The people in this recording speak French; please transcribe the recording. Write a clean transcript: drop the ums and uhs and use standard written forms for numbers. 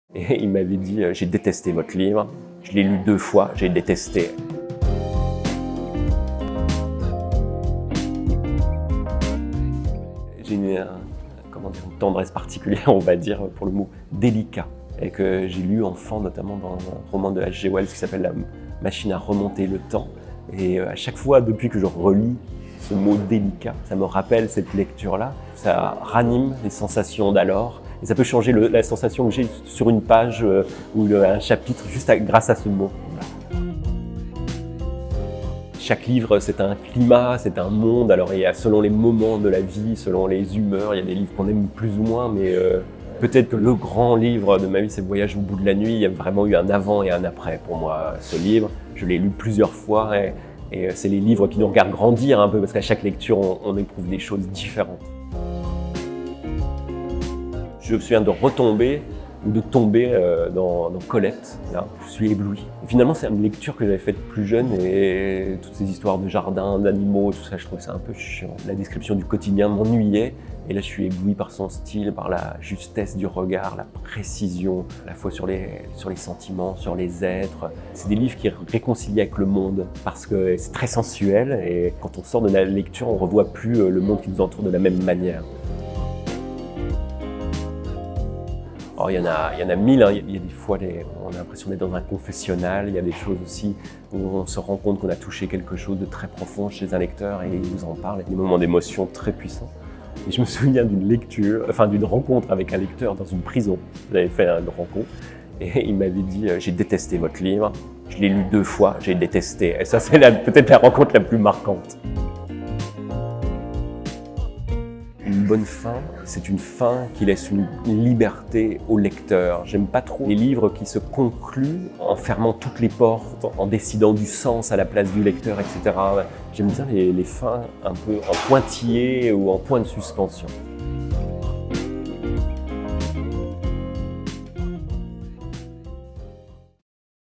Et il m'avait dit « J'ai détesté votre livre, je l'ai lu 2 fois, j'ai détesté ». J'ai une tendresse particulière, on va dire, pour le mot « délicat ». Et que j'ai lu enfant, notamment dans un roman de H.G. Wells qui s'appelle « La machine à remonter le temps ». Et à chaque fois, depuis que je relis ce mot « délicat », ça me rappelle cette lecture-là. Ça ranime les sensations d'alors. Et ça peut changer la sensation que j'ai sur une page ou un chapitre juste grâce à ce mot. Chaque livre, c'est un climat, c'est un monde. Alors, il y a selon les moments de la vie, selon les humeurs, il y a des livres qu'on aime plus ou moins, mais peut-être que le grand livre de ma vie, c'est Voyage au bout de la nuit. Il y a vraiment eu un avant et un après pour moi, ce livre. Je l'ai lu plusieurs fois et c'est les livres qui nous regardent grandir un peu parce qu'à chaque lecture, on éprouve des choses différentes. Je me souviens de retomber ou de tomber dans Colette, là, je suis ébloui. Et finalement, c'est une lecture que j'avais faite plus jeune et toutes ces histoires de jardins, d'animaux, tout ça, je trouvais ça un peu chiant. La description du quotidien m'ennuyait et là, je suis ébloui par son style, par la justesse du regard, la précision, à la fois sur les sentiments, sur les êtres. C'est des livres qui réconcilient avec le monde parce que c'est très sensuel et quand on sort de la lecture, on ne revoit plus le monde qui nous entoure de la même manière. Alors, il y en a 1000, hein. Il y a des fois, on a l'impression d'être dans un confessionnal, il y a des choses aussi où on se rend compte qu'on a touché quelque chose de très profond chez un lecteur et il nous en parle, des moments d'émotion très puissants. Et je me souviens d'une rencontre avec un lecteur dans une prison. J'avais fait une rencontre et il m'avait dit « J'ai détesté votre livre, je l'ai lu 2 fois, j'ai détesté ». Et ça, c'est peut-être la rencontre la plus marquante. Une bonne fin, c'est une fin qui laisse une liberté au lecteur. J'aime pas trop les livres qui se concluent en fermant toutes les portes, en décidant du sens à la place du lecteur, etc. J'aime bien les fins un peu en pointillé ou en point de suspension.